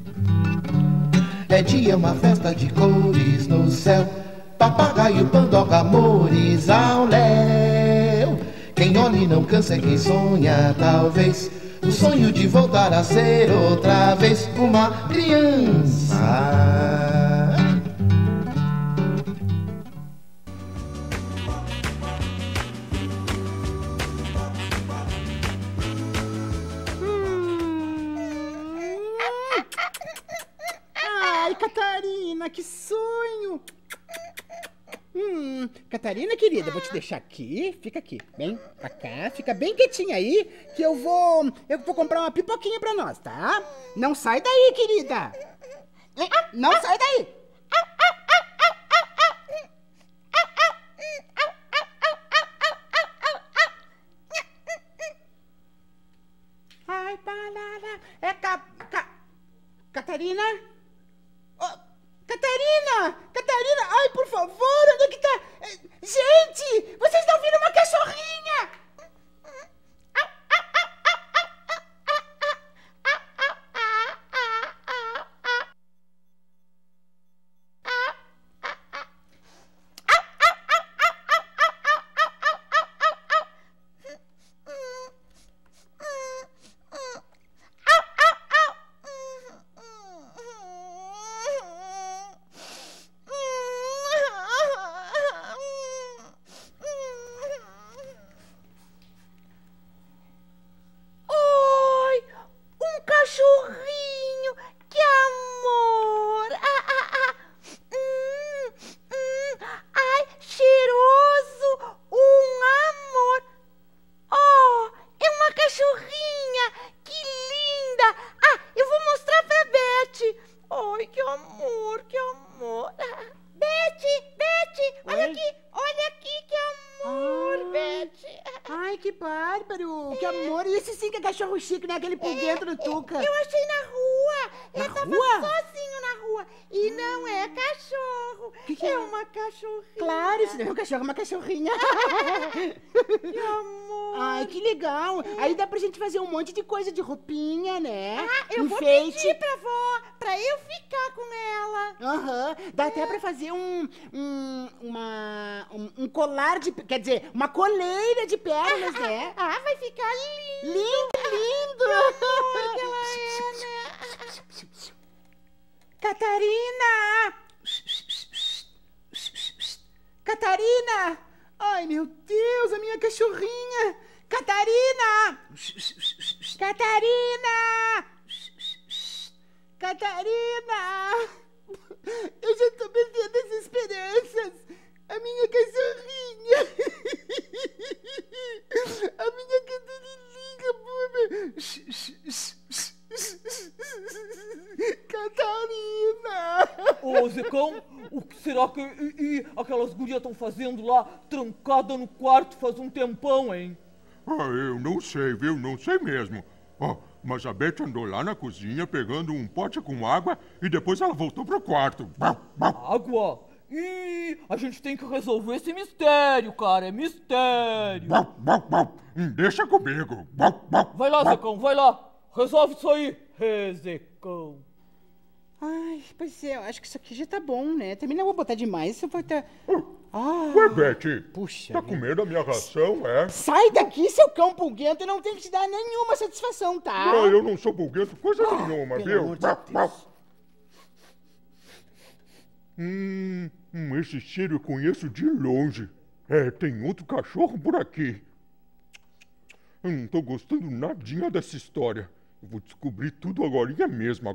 É dia, uma festa de cores no céu, papagaio, pandoca, amores ao léu. Quem olha e não cansa é quem sonha, talvez, o sonho de voltar a ser outra vez uma criança. Ai, Catarina, que sonho! Catarina, querida, vou te deixar aqui. Fica aqui, bem pra cá. Fica bem quietinha aí, que eu vou comprar uma pipoquinha pra nós, tá? Não sai daí, querida! Não sai daí! Ai, balala. Catarina? Oh, Catarina! Catarina! Ai, por favor, onde é que tá? Gente, vocês não viram uma cachorrinha? Cachorrinho, que amor! Ai, cheiroso, amor! Oh, é uma cachorrinha, que linda! Eu vou mostrar pra Beth. Ai, que amor, que amor! Beth, olha aqui, que amor, Beth! Ai, que bárbaro! Que amor! E esse sim que é cachorro chique, né? Aquele por dentro do Tuca. Eu achei na rua. Ele tava sozinho na rua. E não é cachorro. Que é uma cachorrinha. Claro, isso não é um cachorro, é uma cachorrinha. Que amor! Ai, que legal! Aí dá pra gente fazer um monte de coisa de roupinha, né? Eu vou pedir pra vó, pra eu ficar com ela. Dá até pra fazer um colar de... Quer dizer, uma coleira de pérolas, né? Vai ficar lindo! Lindo! Que amor que ela é, né? Catarina! Catarina! Ai, meu Deus, a minha cachorrinha! Catarina! Catarina! Catarina! Eu já tô perdendo as esperanças! A minha cachorrinha! A minha Catarininha! Catarina! Ô, Zecão, o que será que aquelas gurias estão fazendo lá, trancada no quarto faz um tempão, hein? Eu não sei, viu? Não sei mesmo. Mas a Beth andou lá na cozinha pegando um pote com água e depois ela voltou pro quarto. Água? A gente tem que resolver esse mistério, cara. É mistério. Deixa comigo. Vai lá, Zecão, vai lá. Resolve isso aí, Zecão. Ai, pois é, eu acho que isso aqui já tá bom, né? Também não vou botar demais, isso vai estar... Ué, Beth, puxa, tá comendo a minha ração, é? Sai daqui, seu cão pulguento, eu não tenho que te dar nenhuma satisfação, tá? Eu não sou pulguento, coisa nenhuma, pelo viu? amor de Deus. Esse cheiro eu conheço de longe. Tem outro cachorro por aqui. Eu não tô gostando nadinha dessa história. Eu vou descobrir tudo agora mesmo.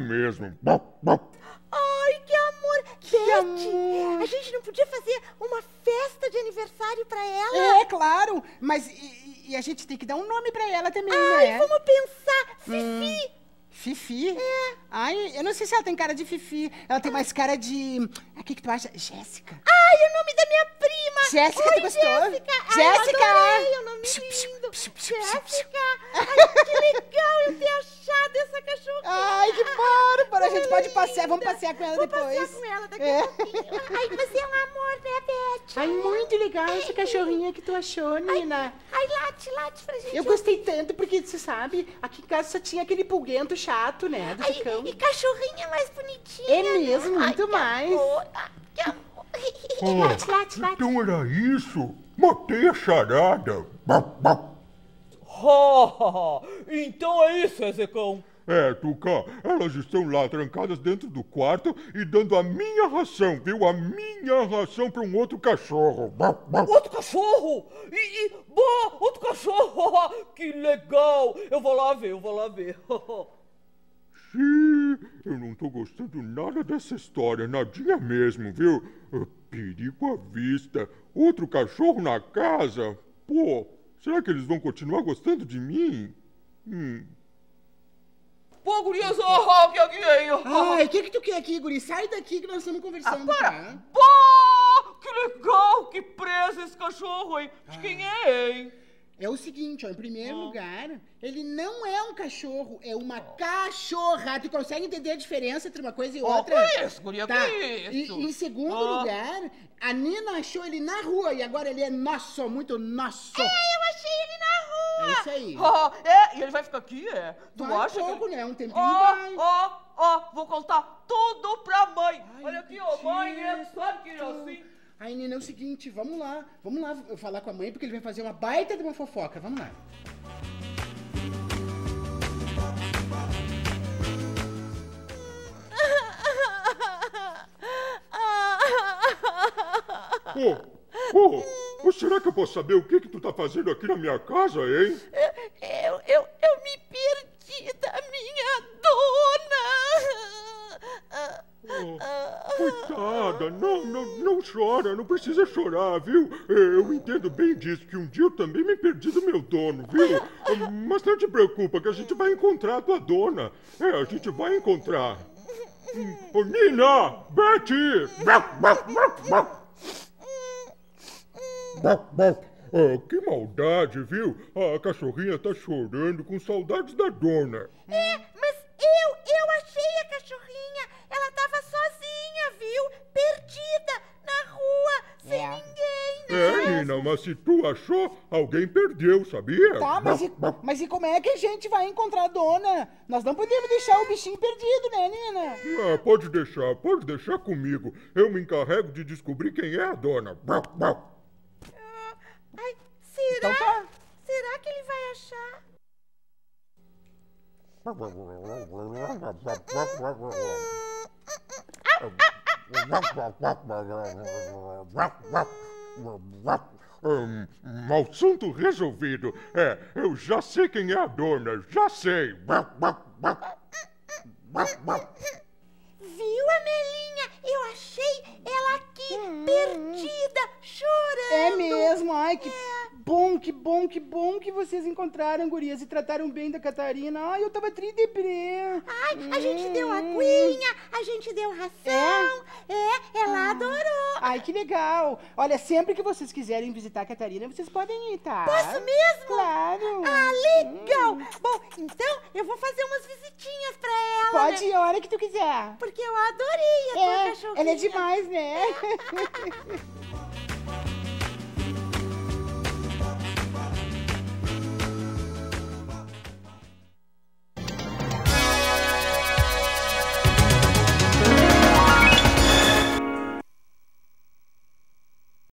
Ai, que amor! Beth, a gente não podia fazer uma festa de aniversário pra ela? É, claro, mas e a gente tem que dar um nome pra ela também, né? Ai, vamos pensar. Fifi. Fifi? Ai, eu não sei se ela tem cara de Fifi. Ela tem mais cara de... O que tu acha? Jéssica. Ai, o nome da minha prima. Jéssica, tu gostou? Jéssica. Jéssica. Ai, o nome lindo. Jéssica. Ai, que legal eu ter achado essa cachorrinha. Ai, que bárbaro. agora a gente pode passear. Vamos passear com ela Vou depois. passear com ela daqui a pouquinho. Ai, você é um amor, né, Beth? Ai, muito legal essa cachorrinha que tu achou, Nina. Ai, late pra gente. Eu gostei tanto porque, você sabe, aqui em casa só tinha aquele pulguento chato, né, do Ai, cão. e cachorrinha mais bonitinha. É mesmo, Ai, muito que mais. amor, que amor. Late. Então era isso? Matei a charada. Então é isso, Ezecão. É, Tuca, elas estão lá trancadas dentro do quarto e dando a minha ração, viu? A minha ração para um outro cachorro. Outro cachorro! Outro cachorro! Que legal! Eu vou lá ver. Sim, eu não tô gostando nada dessa história, nadinha mesmo, viu? Perigo à vista. Outro cachorro na casa? Pô, será que eles vão continuar gostando de mim? Pô, gurias, que aqui é? Ai, o que tu quer aqui, guri? Sai daqui que nós estamos conversando, tá? Pô, que legal! Que presa esse cachorro, hein? De quem é, hein? É o seguinte, ó, em primeiro lugar, ele não é um cachorro, é uma cachorra. Tu consegue entender a diferença entre uma coisa e outra? Que isso, guria, Tá. que isso? E em segundo lugar, a Nina achou ele na rua e agora ele é nosso, muito nosso. Eu achei ele na rua. É isso aí. E ele vai ficar aqui, é? Tu Vai acha um pouco, que... né? Um tempinho vai. Vou contar tudo pra mãe. Ai, Olha aqui, não mãe, acredito. sabe que é assim? Aí, Nina, é o seguinte, vamos lá falar com a mãe, porque ele vai fazer uma baita de uma fofoca. Vamos lá. Será que eu posso saber o que tu tá fazendo aqui na minha casa, hein? Eu me perdi da minha dona. Coitada, não chora, não precisa chorar, viu? Eu entendo bem disso, que um dia eu também me perdi do meu dono, viu? Mas não te preocupa, que a gente vai encontrar a tua dona. A gente vai encontrar. Ô, Nina! Betty! Que maldade, viu? A cachorrinha tá chorando com saudades da dona. Mas eu achei a cachorrinha. Ela tava sozinha, viu? Perdida na rua, sem ninguém. Nina, mas se tu achou, alguém perdeu, sabia? Tá, mas e como é que a gente vai encontrar a dona? Nós não podemos deixar o bichinho perdido, né, Nina? Pode deixar comigo. Eu me encarrego de descobrir quem é a dona. Ai, será? Então tá. Será que ele vai achar? Assunto resolvido. Eu já sei quem é a dona, já sei. Viu, Amelinha? Eu achei ela aqui, perdida, chorando. É mesmo, ai, que bom que vocês encontraram, gurias, e trataram bem da Catarina. Ai, eu tava tri-deprê. Ai, a gente deu aguinha, a gente deu ração. Ela adorou. Ai, que legal. Olha, sempre que vocês quiserem visitar a Catarina, vocês podem ir, tá? Posso mesmo? Claro. Ah, legal. Bom, então eu vou fazer umas visitinhas pra ela. Pode né? ir a hora que tu quiser. Porque eu adorei a tua cachorrinha. Ela é demais, né?